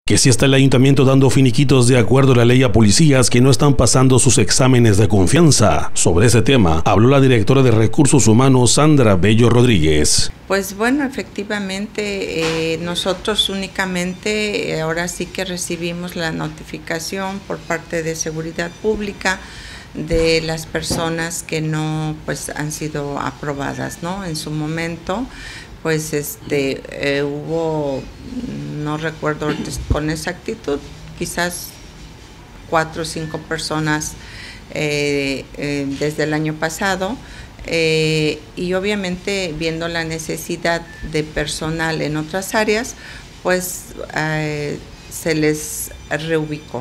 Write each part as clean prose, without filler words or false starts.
Que si está el ayuntamiento dando finiquitos de acuerdo a la ley a policías que no están pasando sus exámenes de confianza. Sobre ese tema habló la directora de Recursos Humanos, Sandra Bello Rodríguez. Pues bueno, efectivamente nosotros únicamente ahora sí que recibimos la notificación por parte de Seguridad Pública de las personas que no pues han sido aprobadas, ¿no? En su momento pues hubo, no recuerdo con exactitud, quizás 4 o 5 personas desde el año pasado, y obviamente viendo la necesidad de personal en otras áreas, pues se les reubicó.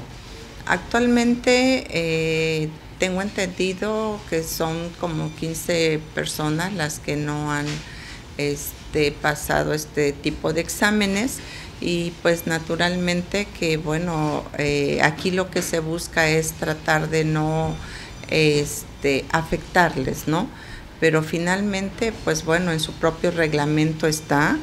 Actualmente tengo entendido que son como 15 personas las que no han pasado este tipo de exámenes, y pues naturalmente que bueno, aquí lo que se busca es tratar de no afectarles, ¿no? Pero finalmente pues bueno, en su propio reglamento está,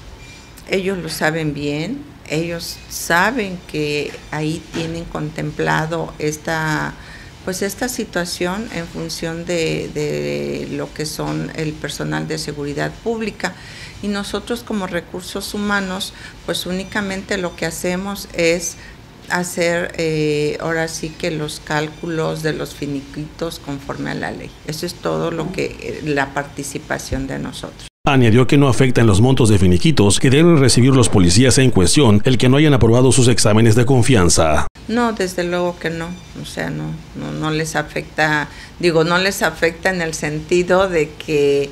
ellos lo saben bien, ellos saben que ahí tienen contemplado esta situación en función de lo que son el personal de seguridad pública, y nosotros como recursos humanos pues únicamente lo que hacemos es hacer ahora sí que los cálculos de los finiquitos conforme a la ley. Eso es todo lo que la participación de nosotros. Añadió que no afecta en los montos de finiquitos que deben recibir los policías en cuestión el que no hayan aprobado sus exámenes de confianza. No, desde luego que no, o sea, no les afecta, no les afecta en el sentido de que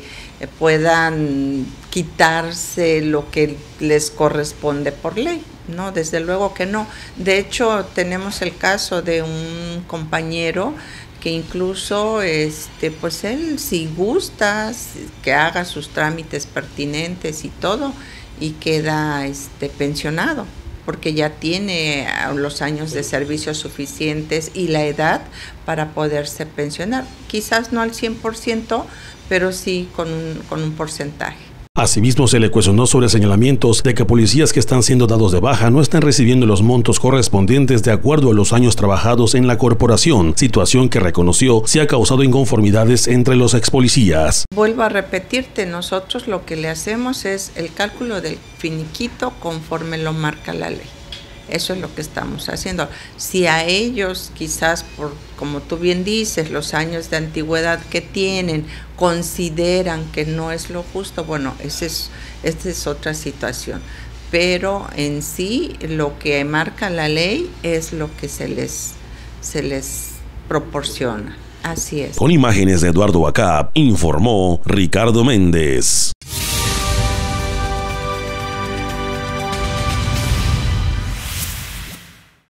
puedan quitarse lo que les corresponde por ley, no, desde luego que no. De hecho, tenemos el caso de un compañero que incluso, pues él si gusta que haga sus trámites pertinentes y todo, y queda pensionado, porque ya tiene los años de servicio suficientes y la edad para poderse pensionar. Quizás no al 100%, pero sí con un porcentaje. Asimismo, se le cuestionó sobre señalamientos de que policías que están siendo dados de baja no están recibiendo los montos correspondientes de acuerdo a los años trabajados en la corporación, situación que reconoció se ha causado inconformidades entre los expolicías. Vuelvo a repetirte, nosotros lo que le hacemos es el cálculo del finiquito conforme lo marca la ley. Eso es lo que estamos haciendo. Si a ellos quizás como tú bien dices, los años de antigüedad que tienen, consideran que no es lo justo, bueno, esta es otra situación. Pero en sí lo que marca la ley es lo que se les proporciona. Así es. Con imágenes de Eduardo Acap, informó Ricardo Méndez.